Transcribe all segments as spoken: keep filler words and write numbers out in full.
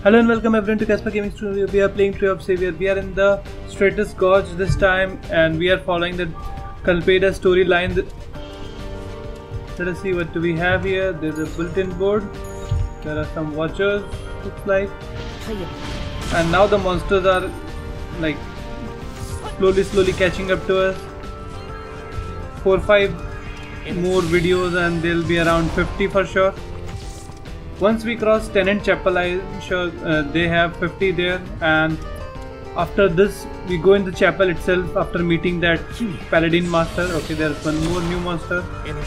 Hello and welcome everyone to Casper Gaming Studio. We are playing Tree of Savior. We are in the Stratus Gorge this time and we are following the Kalpeda storyline. Let us see what do we have here. There's a bulletin board. There are some watchers, looks like. And now the monsters are like slowly slowly catching up to us. Four five more videos and they'll be around fifty for sure. Once we cross Tenant Chapel, I'm sure uh, they have fifty there, and after this we go in the chapel itself after meeting that Paladin Master. Okay, there's one more new monster.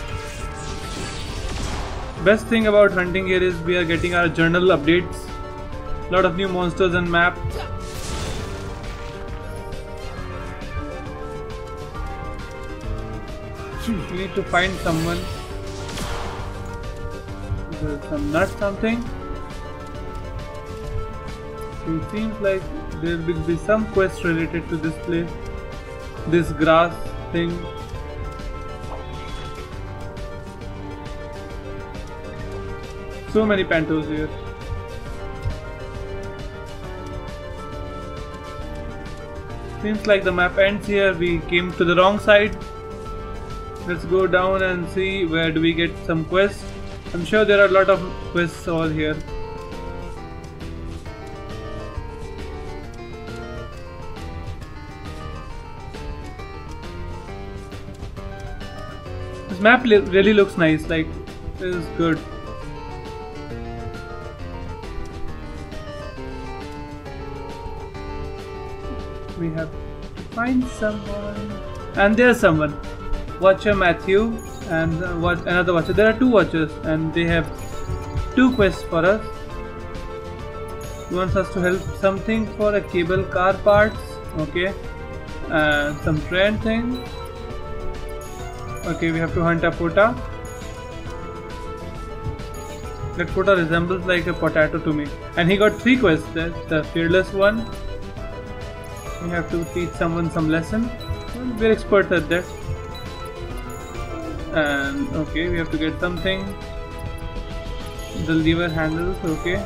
Best thing about hunting here is we are getting our journal updates. Lot of new monsters and map. We need to find someone. There's some nut something. It seems like there will be some quest related to this place. This grass thing. So many pantos here. Seems like the map ends here. We came to the wrong side. Let's go down and see where do we get some quests. I'm sure there are a lot of quests all here. This map really looks nice, like it is good. We have to find someone, and there's someone. Watcher Matthew and uh, watch another watcher. There are two watchers and they have two quests for us. He wants us to help something for a cable car parts. Okay, and some train thing. Okay, we have to hunt a pota. That pota resembles like a potato to me. And he got three quests. That's the fearless one. We have to teach someone some lesson. Well, we're experts at that. And okay, we have to get something. The lever handles, okay.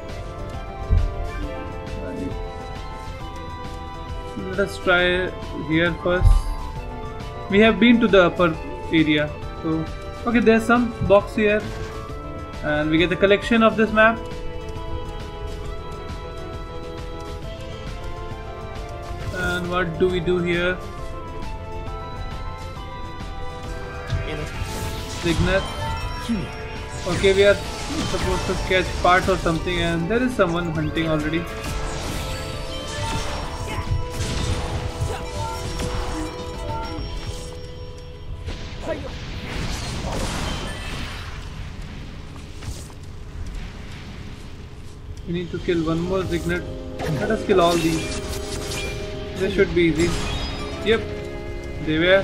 Let us try here first. We have been to the upper area, so okay, there's some box here, and we get the collection of this map. And what do we do here? Signet. Okay, we are supposed to catch parts or something, and there is someone hunting already. We need to kill one more Signet. Let us kill all these. This should be easy. Yep, they were.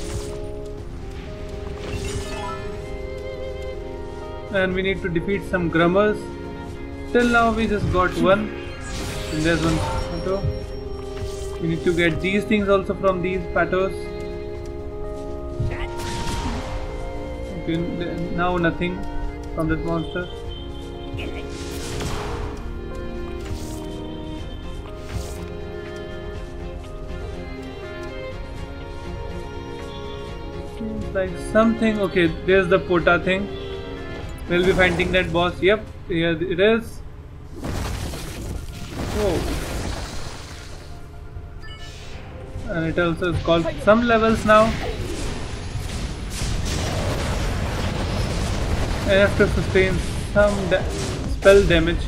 And we need to defeat some Grummers. Till now we just got one. And there's one pato. We need to get these things also from these patos. Okay, now nothing from that monster. Seems like something. Okay, there's the pota thing. We'll be finding that boss. Yep, here it is. Oh. And it also is called some levels now. I have to sustain some da spell damage.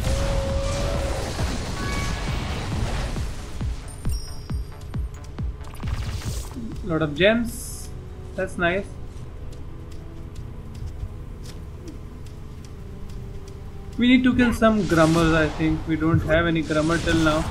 Lot of gems. That's nice. We need to kill some Grummers, I think. We don't have any Grummer till now.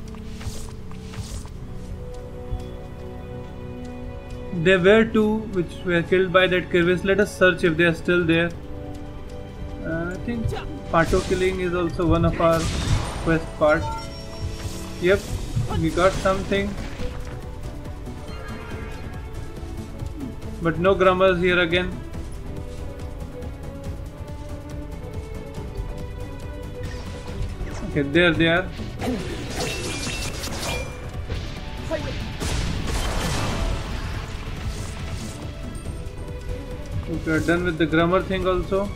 There were two which were killed by that Kirvis. Let us search if they are still there. Uh, I think Pato killing is also one of our quest parts. Yep, we got something. But no Grummers here again. Okay, there they are. Okay, we are done with the grammar thing also.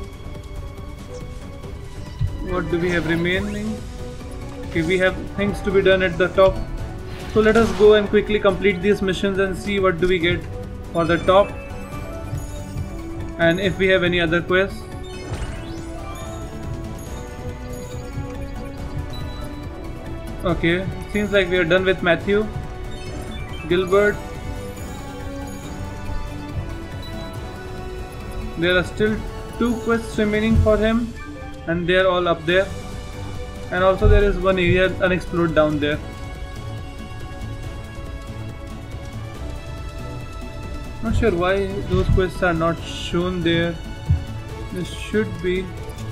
What do we have remaining? Okay, we have things to be done at the top. So let us go and quickly complete these missions and see what do we get for the top. And if we have any other quests. Okay, seems like we are done with Matthew. Gilbert. There are still two quests remaining for him, and they are all up there. And also there is one area unexplored down there. Not sure why those quests are not shown there. This should be.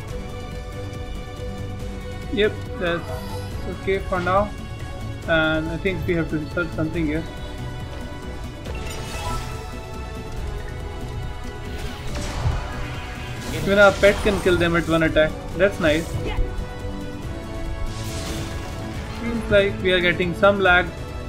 Yep, that's okay for now. And I think we have to research something here. Even our pet can kill them at one attack. That's nice. Seems like we are getting some lag.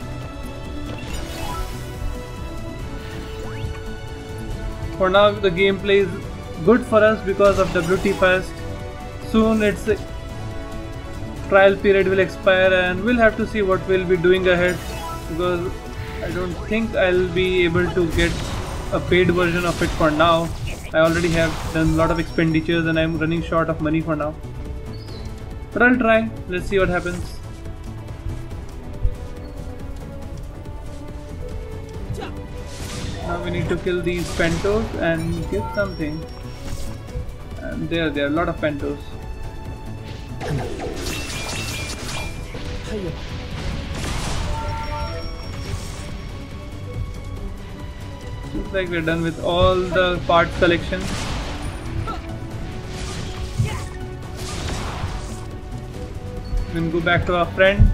For now the gameplay is good for us because of W T Fest. Soon its trial period will expire and we'll have to see what we'll be doing ahead, because I don't think I'll be able to get a paid version of it for now. I already have done a lot of expenditures and I'm running short of money for now. But I'll try. Let's see what happens. Now we need to kill these Pentos and get something. And there, there are a lot of Pentos. Looks like we're done with all the parts collection. We can go back to our friend.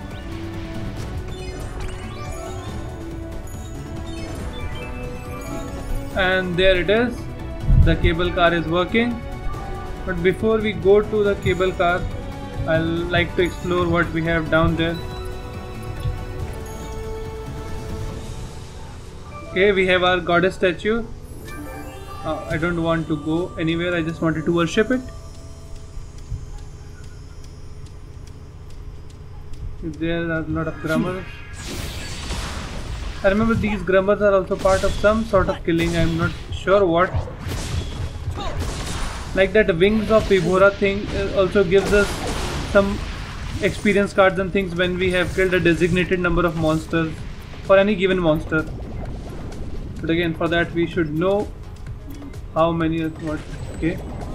And there it is. The cable car is working. But before we go to the cable car, I'll like to explore what we have down there. Okay, we have our goddess statue. Uh, I don't want to go anywhere, I just wanted to worship it. There are a lot of grummers. I remember these grummers are also part of some sort of killing, I'm not sure what. Like that Wings of Vibhora thing also gives us some experience cards and things when we have killed a designated number of monsters for any given monster. But again, for that we should know how many is what. Okay.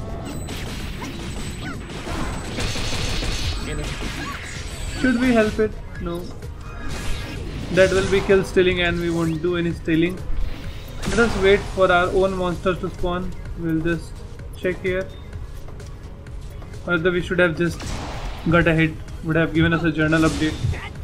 Should we help it? No. That will be kill stealing and we won't do any stealing. Let us wait for our own monsters to spawn. We'll just check here. Whether we should have just got a hit, would have given us a journal update.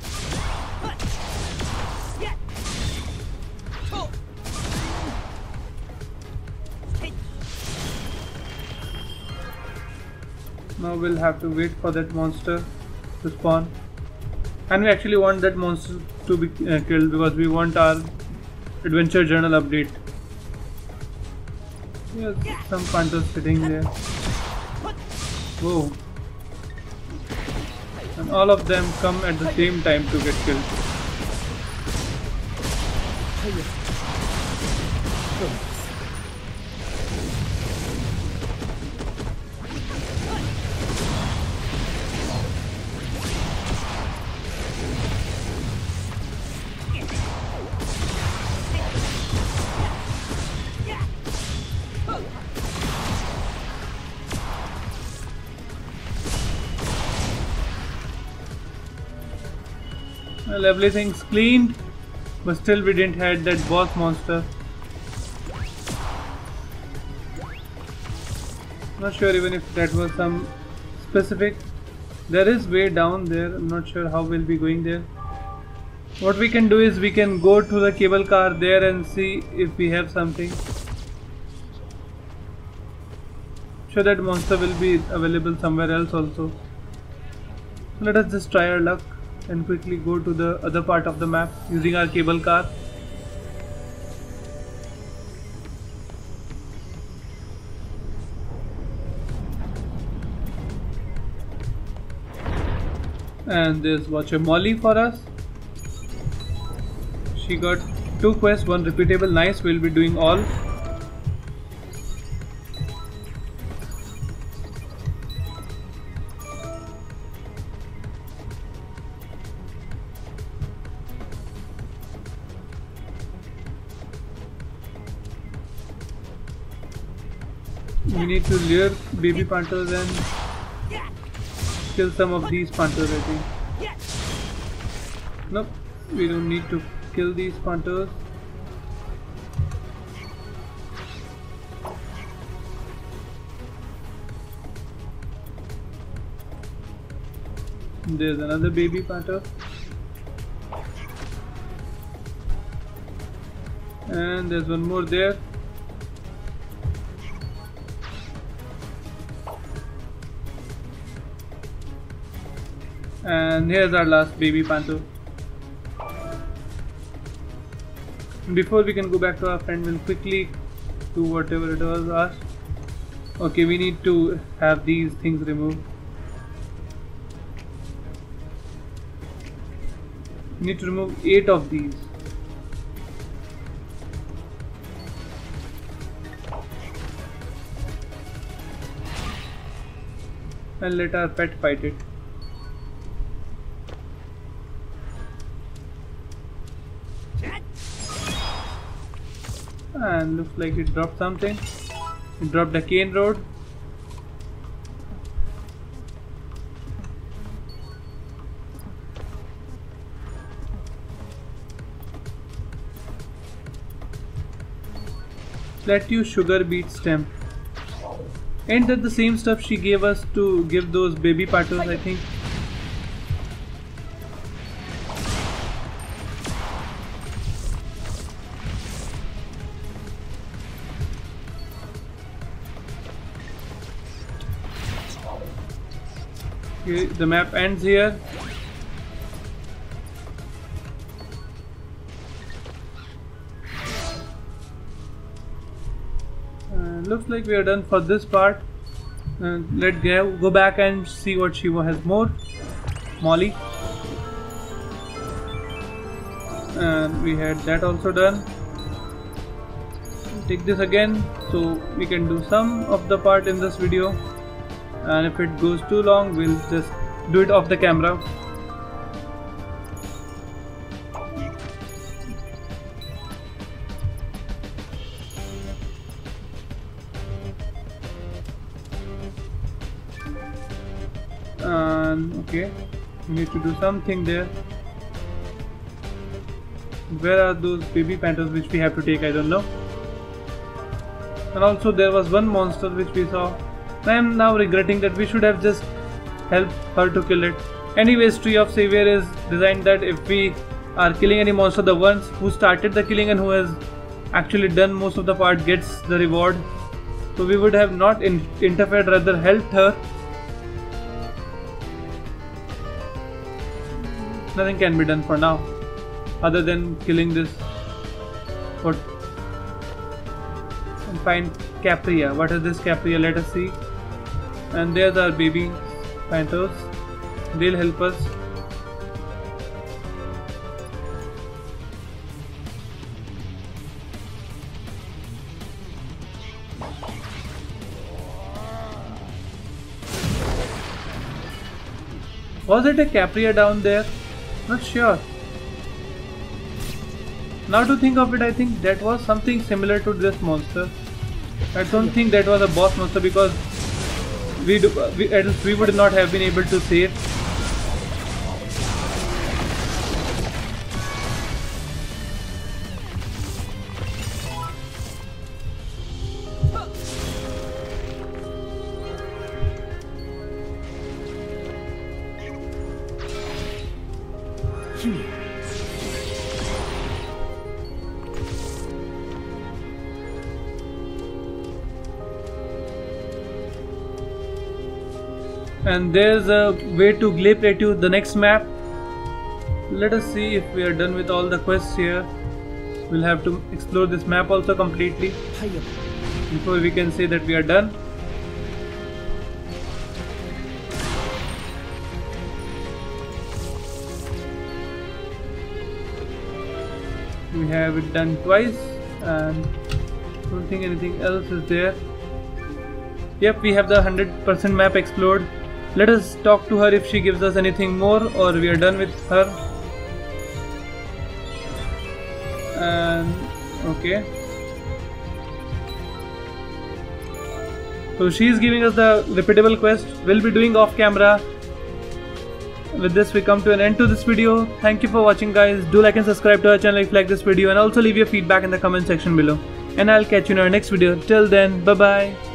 Now we'll have to wait for that monster to spawn. And we actually want that monster to be uh, killed because we want our adventure journal update. Yes, some panthers sitting there. Whoa. And all of them come at the same time to get killed. Well, everything's cleaned, but still we didn't have that boss monster. Not sure even if that was some specific. There is way down there, I'm not sure how we'll be going there. What we can do is we can go to the cable car there and see if we have something. Sure, that monster will be available somewhere else also. Let us just try our luck and quickly go to the other part of the map using our cable car. And there's Watcher Molly for us. She got two quests, one repeatable. Nice, we'll be doing all. We need to lure baby panthers and kill some of these panthers, I think. Nope, we don't need to kill these panthers. There's another baby panther. And there's one more there. And here's our last baby panther. Before we can go back to our friend, we'll quickly do whatever it was asked. Okay, we need to have these things removed. We need to remove eight of these. And let our pet fight it. And looks like it dropped something. It dropped a cane rod. Let you sugar beet stem. Ain't that the same stuff she gave us to give those baby panthers, I think? Okay, the map ends here. Uh, looks like we are done for this part. Uh, let's go, go back and see what she has more. Molly. And we had that also done. Take this again so we can do some of the part in this video. And if it goes too long, we'll just do it off the camera. And okay, we need to do something there. Where are those baby panthers which we have to take? I don't know. And also there was one monster which we saw. I am now regretting that we should have just helped her to kill it. Anyways, Tree of Savior is designed that if we are killing any monster, the ones who started the killing and who has actually done most of the part gets the reward. So we would have not in interfered, rather helped her. Nothing can be done for now other than killing this. What? And find Capria. What is this Capria? Let us see. And there's our baby panthers. They'll help us. Was it a Capria down there? Not sure. Now to think of it, I think that was something similar to this monster. I don't think that was a boss monster because we, do, we, at least we would not have been able to save. And there's a way to glay plateau, the next map. Let us see if we are done with all the quests here. We'll have to explore this map also completely before we can say that we are done. We have it done twice and don't think anything else is there. Yep, we have the one hundred percent map explored. Let us talk to her if she gives us anything more, or we are done with her. And okay, so she is giving us the repeatable quest. We'll be doing off camera. With this we come to an end to this video. Thank you for watching, guys. Do like and subscribe to our channel if you like this video, and also leave your feedback in the comment section below. And I'll catch you in our next video. Till then, bye bye.